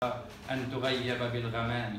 أن تغيب بالغمام.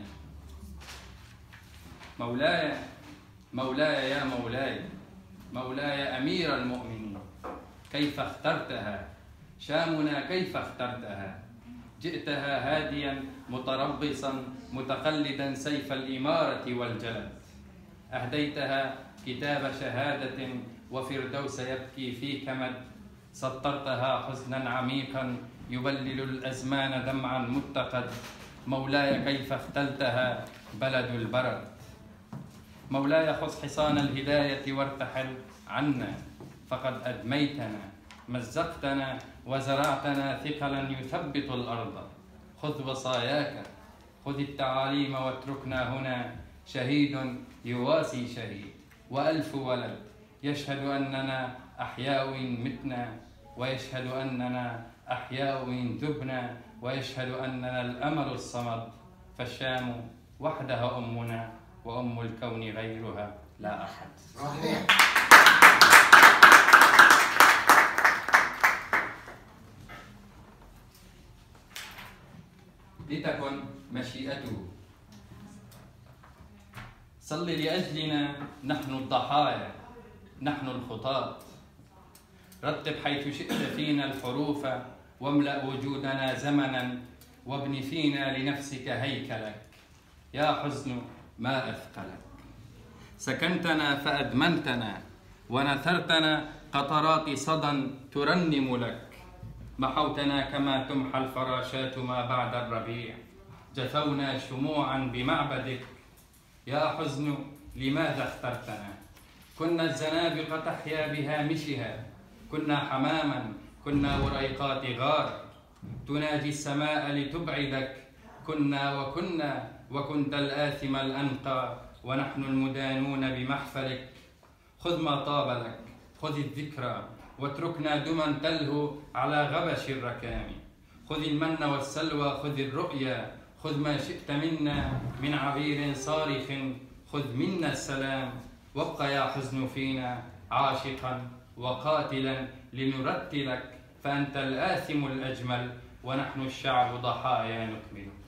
مولاي مولاي يا مولاي، مولاي أمير المؤمنين، كيف اخترتها؟ شامنا كيف اخترتها؟ جئتها هاديا متربصا متقلدا سيف الإمارة والجلد، أهديتها كتاب شهادة وفردوس يبكي في كمد، سطرتها حزنا عميقا يبلل الأزمان دمعا متقد. مولاي كيف اختلتها بلد البرد. مولاي خذ حصان الهداية وارتحل عنا، فقد أدميتنا مزقتنا وزرعتنا ثقلا يثبط الأرض. خذ وصاياك، خذ التعاليم واتركنا هنا، شهيد يواسي شهيد وألف ولد يشهد أننا أحياء متنا، ويشهد أننا أحياء ذبنا، ويشهد أننا الأمل الصمد. فالشام وحدها أمنا، وأم الكون غيرها لا أحد. لتكن مشيئته. صل لأجلنا نحن الضحايا، نحن الخطاة. رتب حيث شئت فينا الحروف، واملأ وجودنا زمنا، وابن فينا لنفسك هيكلك. يا حزن ما أثقلك، سكنتنا فأدمنتنا، ونثرتنا قطرات صدى ترنم لك. محوتنا كما تمحى الفراشات ما بعد الربيع، جفونا شموعا بمعبدك. يا حزن لماذا اخترتنا؟ كنا الزنابق تحيا بهامشها، كنا حماما، كنا وريقات غار تناجي السماء لتبعدك. كنا وكنت الآثم الأنقى، ونحن المدانون بمحفلك. خذ ما طاب لك، خذ الذكرى، واتركنا دما تلهو على غبش الركام. خذ المن والسلوى، خذ الرؤيا، خذ ما شئت منا من عبير صارخ، خذ منا السلام. وابق يا حزن فينا عاشقا وقاتلا لنرتلك، فأنت الآثم الأجمل، ونحن الشعب ضحايا نكملك.